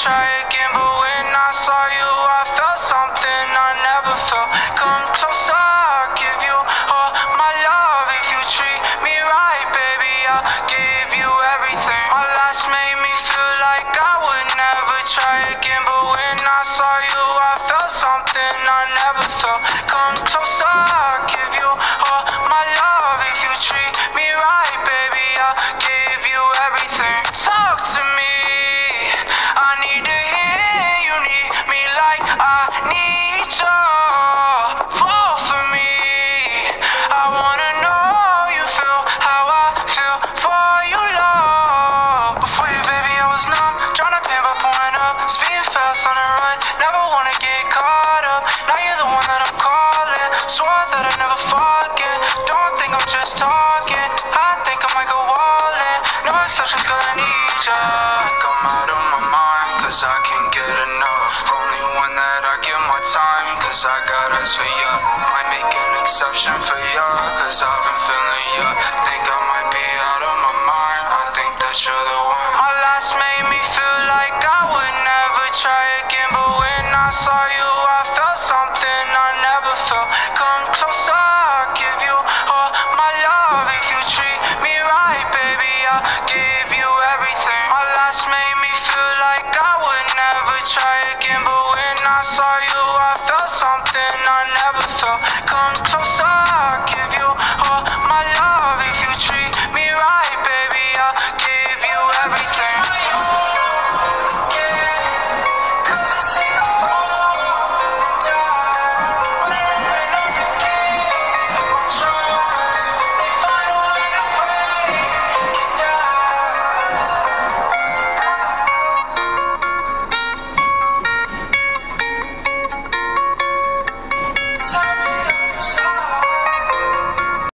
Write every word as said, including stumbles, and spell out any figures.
try again, but when I saw you, I felt something I never felt. Come closer, I'll give you all my love. If you treat me right, baby, I'll give you everything. My last made me feel like I would never try again, but when I saw you, I felt something I never felt. Come closer, I'll give you all my love. If you treat me right, baby, I'll give you everything. Talk to me, I need to hear you need me like I need you. Fall for me, I wanna know you feel how I feel for you, love. Before you, baby, I was numb, tryna pay by pouring up, speeding fast on the run, never wanna get caught up. Now you're the one that I'm calling, swore that I'd never forget. Don't think I'm just talking, I think I might go all in. No exceptions, girl, I need ya. I'm out of my mind, cause I can't get enough. Only one that I give my time, cause I got eyes for ya. Might make an exception for ya, cause I've been feeling ya. Think I might be out of my mind, I think that you're the